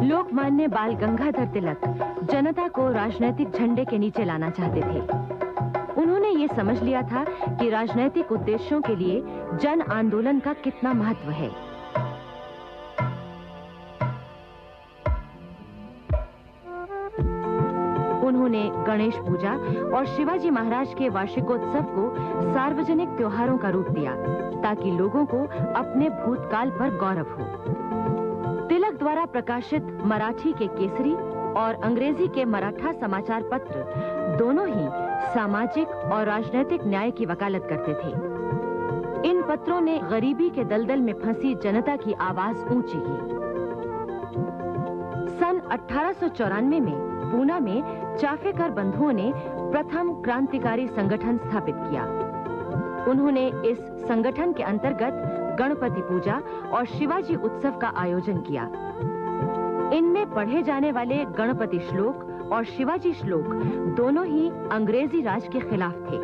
लोकमान्य बाल गंगाधर तिलक जनता को राजनीतिक झंडे के नीचे लाना चाहते थे। उन्होंने ये समझ लिया था कि राजनीतिक उद्देश्यों के लिए जन आंदोलन का कितना महत्व है। उन्होंने गणेश पूजा और शिवाजी महाराज के वार्षिकोत्सव को सार्वजनिक त्योहारों का रूप दिया ताकि लोगों को अपने भूतकाल पर गौरव हो। तिलक द्वारा प्रकाशित मराठी के केसरी और अंग्रेजी के मराठा समाचार पत्र दोनों ही सामाजिक और राजनीतिक न्याय की वकालत करते थे। इन पत्रों ने गरीबी के दलदल में फंसी जनता की आवाज ऊंची की। सन 1894 में पूना में चाफेकर बंधुओं ने प्रथम क्रांतिकारी संगठन स्थापित किया। उन्होंने इस संगठन के अंतर्गत गणपति पूजा और शिवाजी उत्सव का आयोजन किया। इनमें पढ़े जाने वाले गणपति श्लोक और शिवाजी श्लोक दोनों ही अंग्रेजी राज के खिलाफ थे।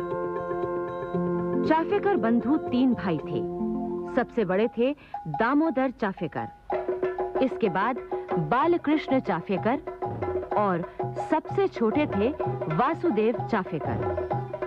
चाफेकर बंधु 3 भाई थे। सबसे बड़े थे दामोदर चाफेकर, इसके बाद बालकृष्ण चाफेकर और सबसे छोटे थे वासुदेव चाफेकर।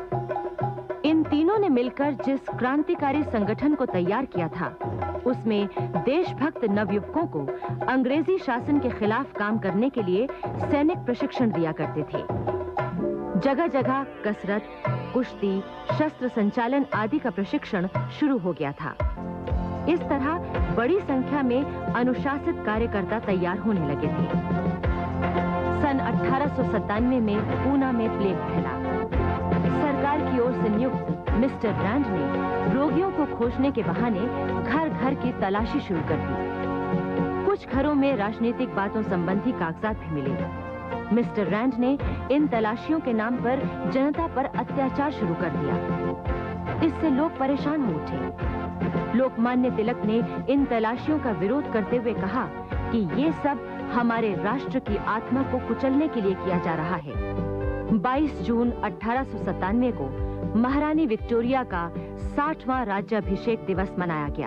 इन तीनों ने मिलकर जिस क्रांतिकारी संगठन को तैयार किया था, उसमें देशभक्त नवयुवकों को अंग्रेजी शासन के खिलाफ काम करने के लिए सैनिक प्रशिक्षण दिया करते थे। जगह जगह कसरत, कुश्ती, शस्त्र संचालन आदि का प्रशिक्षण शुरू हो गया था। इस तरह बड़ी संख्या में अनुशासित कार्यकर्ता तैयार होने लगे थे। सन 1897 में पूना में प्लेग फैला। सरकार की ओर से नियुक्त मिस्टर रैंड ने रोगियों को खोजने के बहाने घर घर की तलाशी शुरू कर दी। कुछ घरों में राजनीतिक बातों संबंधी कागजात भी मिले। मिस्टर रैंड ने इन तलाशियों के नाम पर जनता पर अत्याचार शुरू कर दिया। इससे लोग परेशान हो उठे। लोकमान्य तिलक ने इन तलाशियों का विरोध करते हुए कहा कि ये सब हमारे राष्ट्र की आत्मा को कुचलने के लिए किया जा रहा है। 22 जून 1897 को महारानी विक्टोरिया का 60वां राज्याभिषेक दिवस मनाया गया।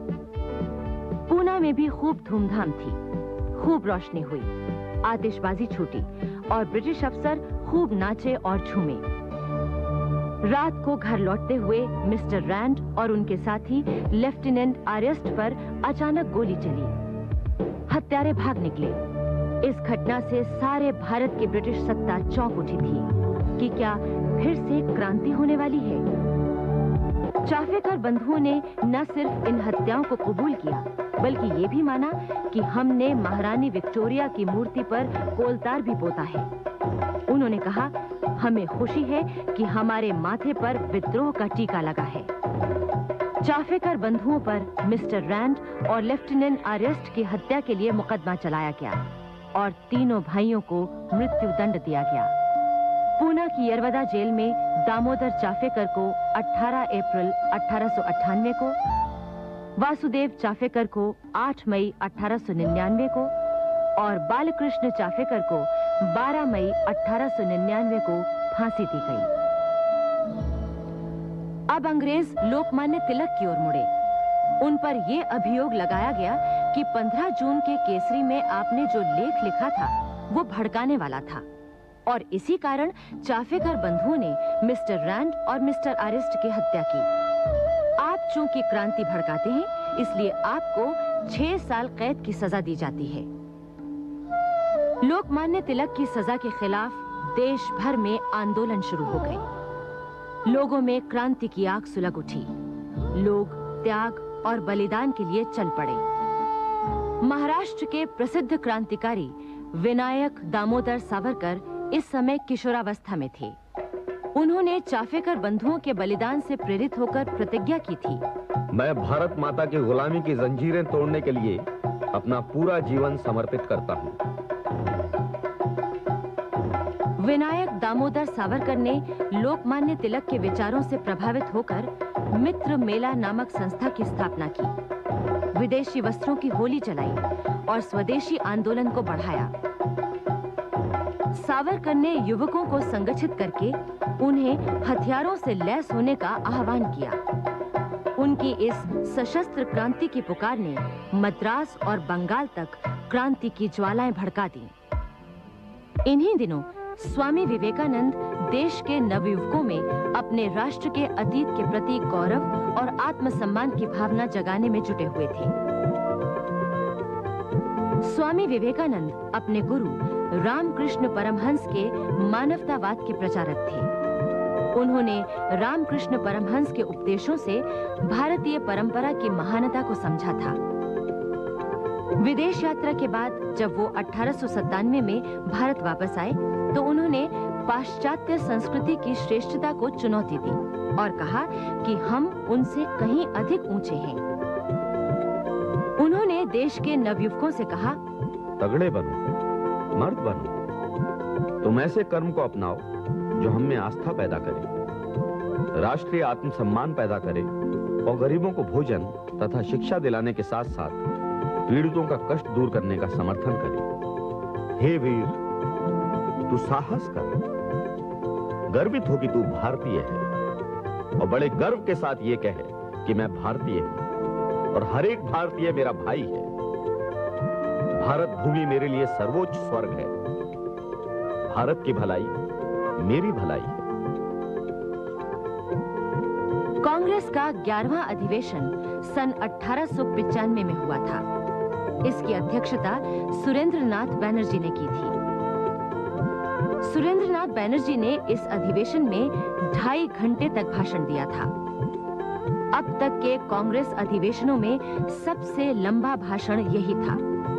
पूना में भी खूब धूमधाम थी। खूब रोशनी हुई, आतिशबाजी छूटी और ब्रिटिश अफसर खूब नाचे और झूमे। रात को घर लौटते हुए मिस्टर रैंड और उनके साथी लेफ्टिनेंट आर्यस्ट पर अचानक गोली चली। हत्यारे भाग निकले। इस घटना से सारे भारत की ब्रिटिश सत्ता चौंक उठी थी कि क्या फिर से क्रांति होने वाली है। चाफेकर बंधुओं ने न सिर्फ इन हत्याओं को कबूल किया, बल्कि ये भी माना कि हमने महारानी विक्टोरिया की मूर्ति पर कोलतार भी पोता है। उन्होंने कहा, हमें खुशी है कि हमारे माथे पर विद्रोह का टीका लगा है। चाफेकर बंधुओं पर मिस्टर रैंड और लेफ्टिनेंट आर्यस्ट की हत्या के लिए मुकदमा चलाया गया और तीनों भाइयों को मृत्युदंड दिया गया। पूना की यरवदा जेल में दामोदर चाफेकर को 18 अप्रैल 1898 को, वासुदेव चाफेकर को 8 मई 1899 को और बालकृष्ण चाफेकर को 12 मई 1899 को फांसी दी गई। अब अंग्रेज लोकमान्य तिलक की ओर मुड़े। उन पर यह अभियोग लगाया गया कि 15 जून के केसरी में आपने जो लेख लिखा था वो भड़काने वाला था और इसी कारण चाफेकर बंधुओं ने मिस्टर रैंड और मिस्टर आर्यस्ट की हत्या की। आप चूंकि क्रांति भड़काते हैं, इसलिए आपको 6 साल कैद की सजा दी जाती है। लोकमान्य तिलक की सजा के खिलाफ देश भर में आंदोलन शुरू हो गए। लोगों में क्रांति की आग सुलग उठी। लोग त्याग और बलिदान के लिए चल पड़े। महाराष्ट्र के प्रसिद्ध क्रांतिकारी विनायक दामोदर सावरकर इस समय किशोरावस्था में थे। उन्होंने चाफेकर बंधुओं के बलिदान से प्रेरित होकर प्रतिज्ञा की थी, मैं भारत माता की गुलामी की जंजीरें तोड़ने के लिए अपना पूरा जीवन समर्पित करता हूँ। विनायक दामोदर सावरकर ने लोकमान्य तिलक के विचारों से प्रभावित होकर मित्र मेला नामक संस्था की स्थापना की। विदेशी वस्त्रों की होली जलाई और स्वदेशी आंदोलन को बढ़ाया। सावरकर ने युवकों को संगठित करके उन्हें हथियारों से लैस होने का आह्वान किया। उनकी इस सशस्त्र क्रांति की पुकार ने मद्रास और बंगाल तक क्रांति की ज्वालाएं भड़का दी। इन्हीं दिनों स्वामी विवेकानंद देश के नवयुवकों में अपने राष्ट्र के अतीत के प्रति गौरव और आत्मसम्मान की भावना जगाने में जुटे हुए थे। स्वामी विवेकानंद अपने गुरु रामकृष्ण परमहंस के मानवतावाद के प्रचारक थे। उन्होंने रामकृष्ण परमहंस के उपदेशों से भारतीय परंपरा की महानता को समझा था। विदेश यात्रा के बाद जब वो 1897 में भारत वापस आए तो उन्होंने पाश्चात्य संस्कृति की श्रेष्ठता को चुनौती दी और कहा कि हम उनसे कहीं अधिक ऊंचे हैं। उन्होंने देश के नवयुवकों से कहा, तगड़े बनो, मर्द बनो, तुम ऐसे कर्म को अपनाओ जो हम में आस्था पैदा करे, राष्ट्रीय आत्मसम्मान पैदा करे और गरीबों को भोजन तथा शिक्षा दिलाने के साथ साथ पीड़ितों का कष्ट दूर करने का समर्थन करे। हे वीर, तू साहस कर, गर्वित हो कि तू भारतीय है और बड़े गर्व के साथ ये कहे कि मैं भारतीय हूं और हर एक भारतीय मेरा भाई है। भारत भूमि मेरे लिए सर्वोच्च स्वर्ग है। भारत की भलाई मेरी भलाई है। कांग्रेस का 11वां अधिवेशन सन 1895 में हुआ था। इसकी अध्यक्षता सुरेंद्रनाथ बैनर्जी ने की थी। सुरेंद्रनाथ बैनर्जी ने इस अधिवेशन में 2.5 घंटे तक भाषण दिया था। अब तक के कांग्रेस अधिवेशनों में सबसे लंबा भाषण यही था।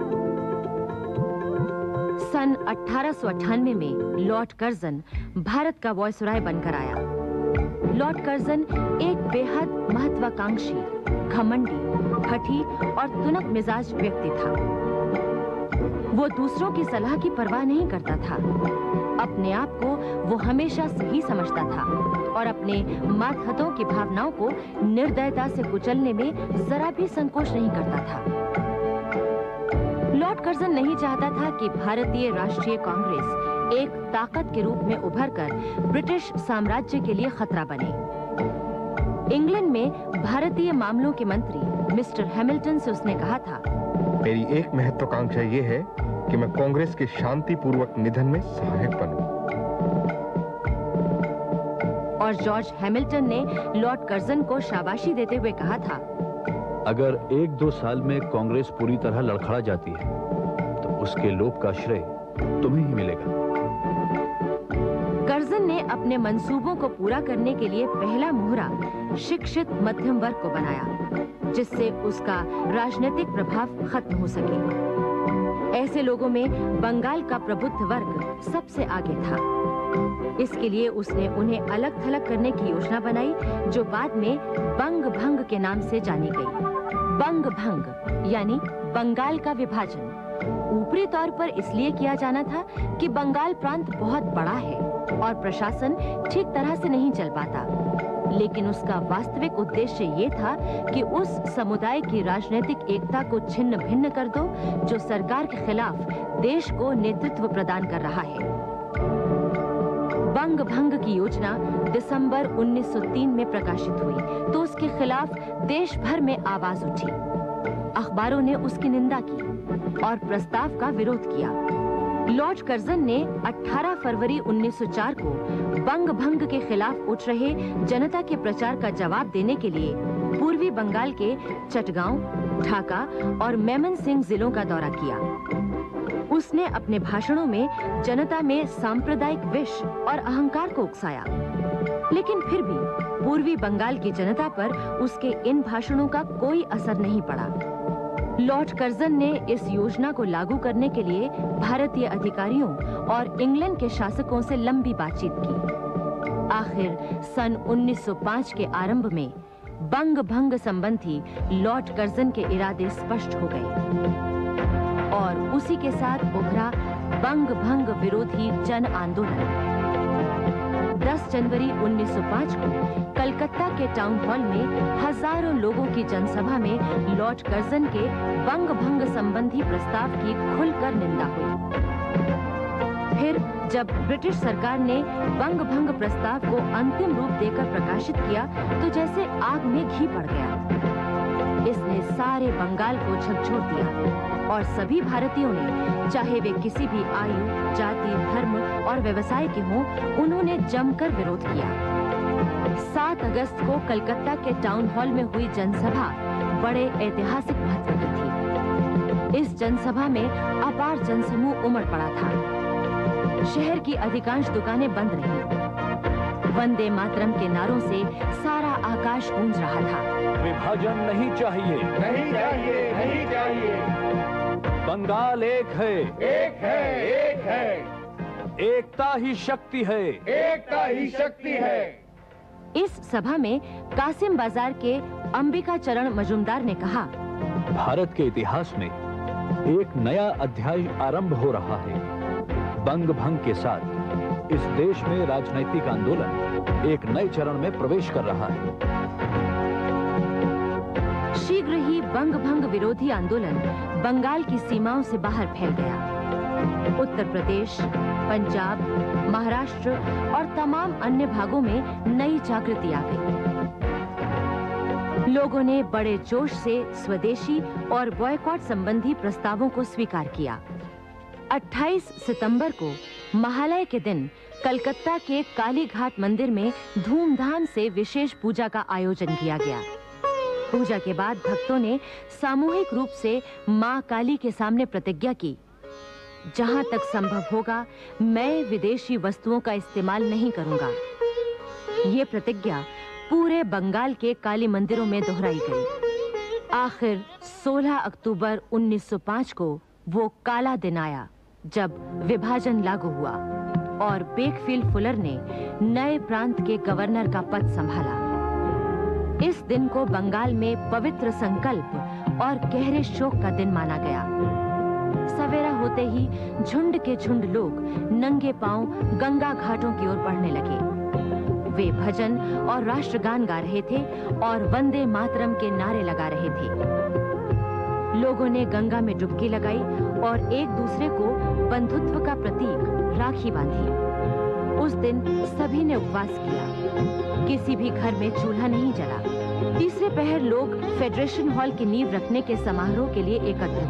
सन 1898 में लॉर्ड कर्जन भारत का वॉयसरॉय बनकर आया। लॉर्ड कर्जन एक बेहद महत्वाकांक्षी, घमंडी, हठी और तुनक मिजाज व्यक्ति था। वो दूसरों की सलाह की परवाह नहीं करता था। अपने आप को वो हमेशा सही समझता था और अपने मातहतों की भावनाओं को निर्दयता से कुचलने में जरा भी संकोच नहीं करता था। लॉर्ड कर्जन नहीं चाहता था कि भारतीय राष्ट्रीय कांग्रेस एक ताकत के रूप में उभरकर ब्रिटिश साम्राज्य के लिए खतरा बने। इंग्लैंड में भारतीय मामलों के मंत्री मिस्टर हैमिल्टन से उसने कहा था, मेरी एक महत्वाकांक्षा ये है कि मैं कांग्रेस के शांतिपूर्वक निधन में सहायक बनूं। और जॉर्ज हैमिल्टन ने लॉर्ड कर्जन को शाबाशी देते हुए कहा था, अगर 1-2 साल में कांग्रेस पूरी तरह लड़खड़ा जाती है तो उसके लोभ का श्रेय तुम्हें ही मिलेगा। कर्जन ने अपने मंसूबों को पूरा करने के लिए पहला मोहरा शिक्षित मध्यम वर्ग को बनाया, जिससे उसका राजनीतिक प्रभाव खत्म हो सके। ऐसे लोगों में बंगाल का प्रबुद्ध वर्ग सबसे आगे था। इसके लिए उसने उन्हें अलग थलग करने की योजना बनाई, जो बाद में बंग भंग के नाम से जानी गई। बंग भंग यानी बंगाल का विभाजन ऊपरी तौर पर इसलिए किया जाना था कि बंगाल प्रांत बहुत बड़ा है और प्रशासन ठीक तरह से नहीं चल पाता, लेकिन उसका वास्तविक उद्देश्य ये था कि उस समुदाय की राजनीतिक एकता को छिन्न भिन्न कर दो जो सरकार के खिलाफ देश को नेतृत्व प्रदान कर रहा है। बंग भंग की योजना दिसंबर 1903 में प्रकाशित हुई तो उसके खिलाफ देश भर में आवाज उठी। अखबारों ने उसकी निंदा की और प्रस्ताव का विरोध किया। लॉर्ड कर्जन ने 18 फरवरी 1904 को बंग भंग के खिलाफ उठ रहे जनता के प्रचार का जवाब देने के लिए पूर्वी बंगाल के चटगांव, ढाका और मेमनसिंह जिलों का दौरा किया। उसने अपने भाषणों में जनता में सांप्रदायिक विष और अहंकार को उकसाया, लेकिन फिर भी पूर्वी बंगाल की जनता पर उसके इन भाषणों का कोई असर नहीं पड़ा। लॉर्ड कर्जन ने इस योजना को लागू करने के लिए भारतीय अधिकारियों और इंग्लैंड के शासकों से लंबी बातचीत की। आखिर सन 1905 के आरंभ में बंग भंग संबंधी लॉर्ड कर्जन के इरादे स्पष्ट हो गए और उसी के साथ उभरा बंग भंग विरोधी जन आंदोलन। 10 जनवरी 1905 को कलकत्ता के टाउन हॉल में हजारों लोगों की जनसभा में लॉर्ड कर्जन के बंग भंग संबंधी प्रस्ताव की खुलकर निंदा हुई। फिर जब ब्रिटिश सरकार ने बंग भंग प्रस्ताव को अंतिम रूप देकर प्रकाशित किया तो जैसे आग में घी पड़ गया। इसने सारे बंगाल को झकझोर दिया और सभी भारतीयों ने, चाहे वे किसी भी आयु, जाति, धर्म और व्यवसाय के हों, उन्होंने जमकर विरोध किया। 7 अगस्त को कलकत्ता के टाउन हॉल में हुई जनसभा बड़े ऐतिहासिक महत्व की थी। इस जनसभा में अपार जनसमूह उमड़ पड़ा था। शहर की अधिकांश दुकानें बंद रहीं। वंदे मातरम के नारों से सारा आकाश गूंज रहा था। विभाजन नहीं चाहिए, नहीं चाहिए, नहीं चाहिए। बंगाल एक है, एक है, एक है। एकता ही शक्ति है, एकता ही शक्ति है। इस सभा में कासिम बाजार के अंबिका चरण मजूमदार ने कहा, भारत के इतिहास में एक नया अध्याय आरंभ हो रहा है। बंग भंग के साथ इस देश में राजनीतिक आंदोलन एक नए चरण में प्रवेश कर रहा है। शीघ्र ही बंग भंग विरोधी आंदोलन बंगाल की सीमाओं से बाहर फैल गया। उत्तर प्रदेश, पंजाब, महाराष्ट्र और तमाम अन्य भागों में नई जागृति आ गई। लोगों ने बड़े जोश से स्वदेशी और बॉयकॉट संबंधी प्रस्तावों को स्वीकार किया। 28 सितंबर को महालय के दिन कलकत्ता के काली घाट मंदिर में धूमधाम से विशेष पूजा का आयोजन किया गया। पूजा के बाद भक्तों ने सामूहिक रूप से मां काली के सामने प्रतिज्ञा की, जहां तक संभव होगा मैं विदेशी वस्तुओं का इस्तेमाल नहीं करूंगा। ये प्रतिज्ञा पूरे बंगाल के काली मंदिरों में दोहराई गई। आखिर 16 अक्टूबर 1905 को वो काला दिन आया जब विभाजन लागू हुआ और बेकफील्ड फुलर ने नए प्रांत के गवर्नर का पद संभाला। इस दिन को बंगाल में पवित्र संकल्प और गहरे शोक का दिन माना गया। सवेरा होते ही झुंड के झुंड लोग नंगे पांव गंगा घाटों की ओर बढ़ने लगे। वे भजन और राष्ट्रगान गा रहे थे और वंदे मातरम के नारे लगा रहे थे। लोगों ने गंगा में डुबकी लगाई और एक दूसरे को बंधुत्व का प्रतीक राखी बांधी। उस दिन सभी ने उपवास किया। किसी भी घर में चूल्हा नहीं जला। तीसरे पहर लोग फेडरेशन हॉल की नींव रखने के समारोह के लिए एकत्र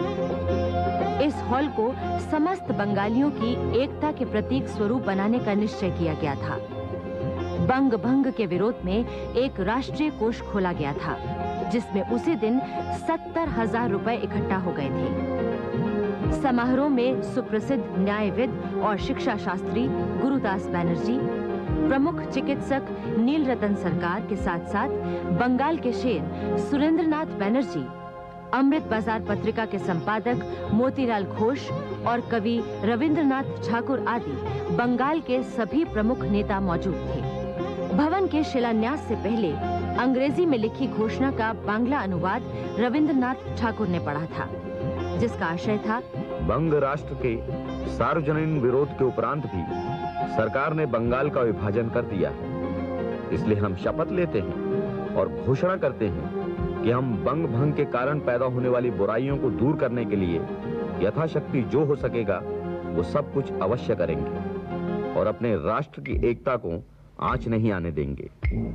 हुए। इस हॉल को समस्त बंगालियों की एकता के प्रतीक स्वरूप बनाने का निश्चय किया गया था। बंग भंग के विरोध में एक राष्ट्रीय कोष खोला गया था, जिसमें उसी दिन 70,000 रुपए इकट्ठा हो गए थे। समारोह में सुप्रसिद्ध न्यायविद और शिक्षा शास्त्री गुरुदास बैनर्जी, प्रमुख चिकित्सक नील रतन सरकार के साथ साथ बंगाल के शेर सुरेंद्रनाथ बैनर्जी, अमृत बाजार पत्रिका के संपादक मोतीलाल घोष और कवि रविंद्रनाथ ठाकुर आदि बंगाल के सभी प्रमुख नेता मौजूद थे। भवन के शिलान्यास से पहले अंग्रेजी में लिखी घोषणा का बांग्ला अनुवाद रविंद्रनाथ ठाकुर ने पढ़ा था, जिसका आशय था, बंग राष्ट्र के सार्वजनिक विरोध के उपरांत भी सरकार ने बंगाल का विभाजन कर दिया है। इसलिए हम शपथ लेते हैं और घोषणा करते हैं कि हम बंग भंग के कारण पैदा होने वाली बुराइयों को दूर करने के लिए यथाशक्ति जो हो सकेगा वो सब कुछ अवश्य करेंगे और अपने राष्ट्र की एकता को आंच नहीं आने देंगे।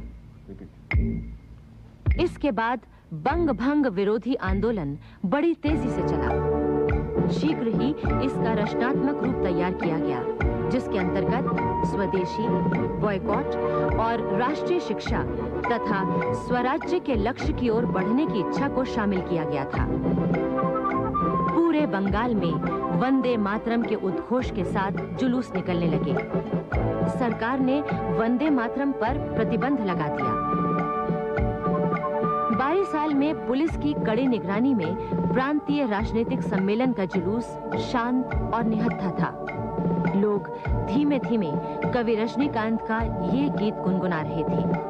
इसके बाद बंग भंग विरोधी आंदोलन बड़ी तेजी से चला। शीघ्र ही इसका रचनात्मक रूप तैयार किया गया, जिसके अंतर्गत स्वदेशी, बॉयकॉट और राष्ट्रीय शिक्षा तथा स्वराज्य के लक्ष्य की ओर बढ़ने की इच्छा को शामिल किया गया था। पूरे बंगाल में वंदे मातरम के उद्घोष के साथ जुलूस निकलने लगे। सरकार ने वंदे मातरम पर प्रतिबंध लगा दिया। 22 साल में पुलिस की कड़ी निगरानी में प्रांतीय राजनीतिक सम्मेलन का जुलूस शांत और निहत्था था। लोग धीमे धीमे कवि रजनीकांत का ये गीत गुनगुना रहे थे।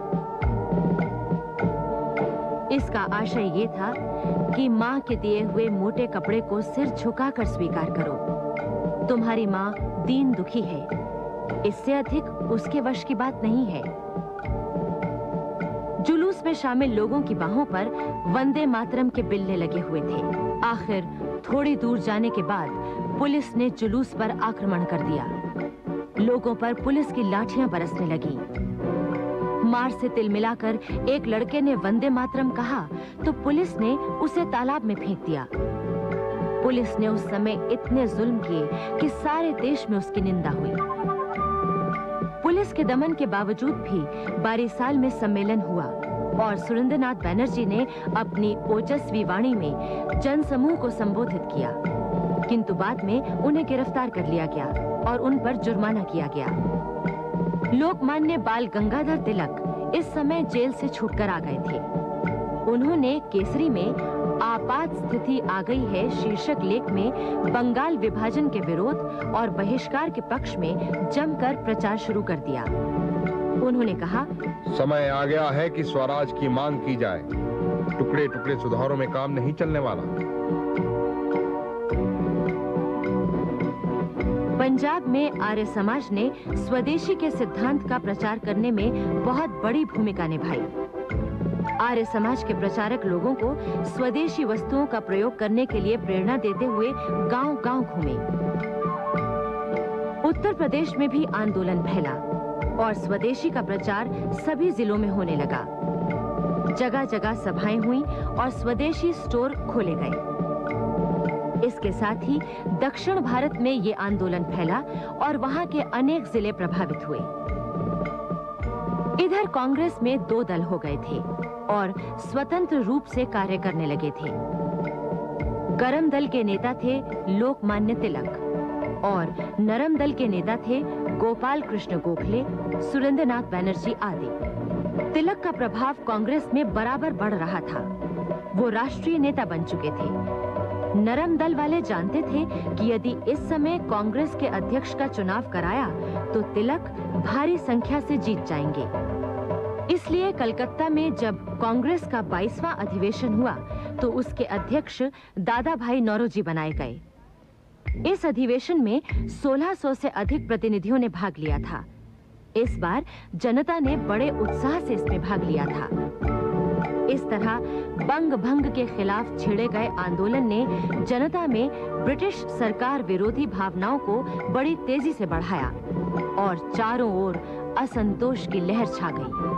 इसका आशय ये था कि माँ के दिए हुए मोटे कपड़े को सिर झुकाकर स्वीकार करो। तुम्हारी माँ दीन दुखी है, इससे अधिक उसके वश की बात नहीं है। जुलूस में शामिल लोगों की बाहों पर वंदे मातरम के बिल्ले लगे हुए थे। आखिर थोड़ी दूर जाने के बाद पुलिस ने जुलूस पर आक्रमण कर दिया। लोगों पर पुलिस की लाठियां बरसने लगी। मार से तिल मिलाकर एक लड़के ने वंदे मातरम कहा तो पुलिस ने उसे तालाब में फेंक दिया। पुलिस ने उस समय इतने जुल्म किए कि सारे देश में उसकी निंदा हुई। पुलिस के दमन के बावजूद भी बारीसाल में सम्मेलन हुआ और सुरेंद्रनाथ बैनर्जी ने अपनी ओजस्वी वाणी में जनसमूह को संबोधित किया, किंतु बाद में उन्हें गिरफ्तार कर लिया गया और उन पर जुर्माना किया गया। लोकमान्य बाल गंगाधर तिलक इस समय जेल से छूटकर आ गए थे। उन्होंने केसरी में आपात स्थिति आ गई है शीर्षक लेख में बंगाल विभाजन के विरोध और बहिष्कार के पक्ष में जमकर प्रचार शुरू कर दिया। उन्होंने कहा, समय आ गया है कि स्वराज की मांग की जाए। टुकड़े टुकड़े सुधारों में काम नहीं चलने वाला। पंजाब में आर्य समाज ने स्वदेशी के सिद्धांत का प्रचार करने में बहुत बड़ी भूमिका निभाई। आर्य समाज के प्रचारक लोगों को स्वदेशी वस्तुओं का प्रयोग करने के लिए प्रेरणा देते हुए गांव-गांव घूमे। उत्तर प्रदेश में भी आंदोलन फैला और स्वदेशी का प्रचार सभी जिलों में होने लगा। जगह जगह सभाएं हुई और स्वदेशी स्टोर खोले गए। इसके साथ ही दक्षिण भारत में ये आंदोलन फैला और वहां के अनेक जिले प्रभावित हुए। इधर कांग्रेस में दो दल हो गए थे और स्वतंत्र रूप से कार्य करने लगे थे। गरम दल के नेता थे लोकमान्य तिलक और नरम दल के नेता थे गोपाल कृष्ण गोखले, सुरेंद्रनाथ बैनर्जी आदि। तिलक का प्रभाव कांग्रेस में बराबर बढ़ रहा था। वो राष्ट्रीय नेता बन चुके थे। नरम दल वाले जानते थे कि यदि इस समय कांग्रेस के अध्यक्ष का चुनाव कराया तो तिलक भारी संख्या से जीत जाएंगे। इसलिए कलकत्ता में जब कांग्रेस का 22वां अधिवेशन हुआ तो उसके अध्यक्ष दादा भाई नौरोजी बनाए गए। इस अधिवेशन में 1600 से अधिक प्रतिनिधियों ने भाग लिया था। इस बार जनता ने बड़े उत्साह से इसमें भाग लिया था। इस तरह बंग भंग के खिलाफ छेड़े गए आंदोलन ने जनता में ब्रिटिश सरकार विरोधी भावनाओं को बड़ी तेजी से बढ़ाया और चारों ओर असंतोष की लहर छा गई।